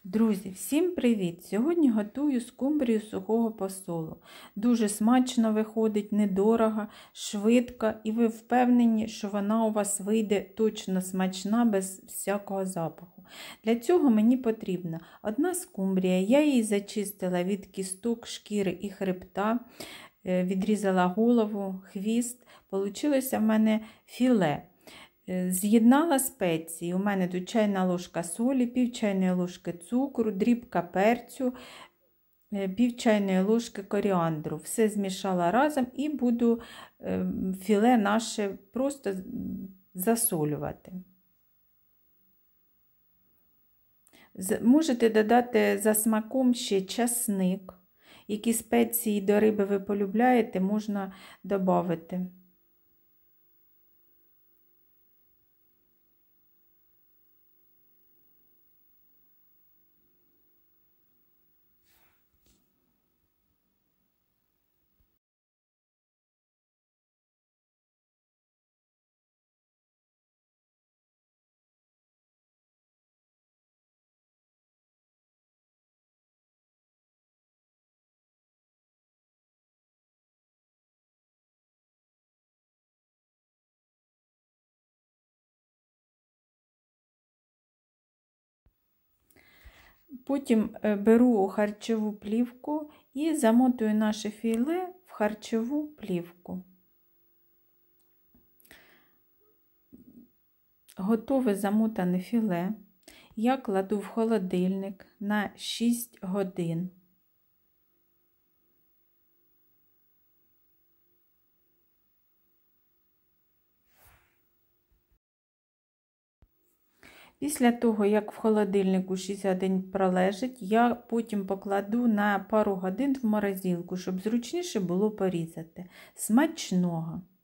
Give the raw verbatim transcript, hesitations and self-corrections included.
Друзі, всім привіт! Сьогодні готую скумбрію сухого посолу. Дуже смачно виходить, недорого, швидко, і ви впевнені, що вона у вас вийде точно смачна, без всякого запаху. Для цього мені потрібна одна скумбрія, я її зачистила від кісток, шкіри і хребта, відрізала голову, хвіст, получилося в мене філе. З'єднала спеції. У мене тут чайна ложка солі, пів чайної ложки цукру, дрібка перцю, пів чайної ложки коріандру. Все змішала разом і буду філе наше просто засолювати. Можете додати за смаком ще часник. Які спеції до риби ви полюбляєте, можна додати. Потім беру харчову плівку і замотую наше філе в харчову плівку. Готове замотане філе я кладу в холодильник на шість годин. Після того, як в холодильнику шість годин пролежить, я потім покладу на пару годин в морозилку, щоб зручніше було порізати. Смачного!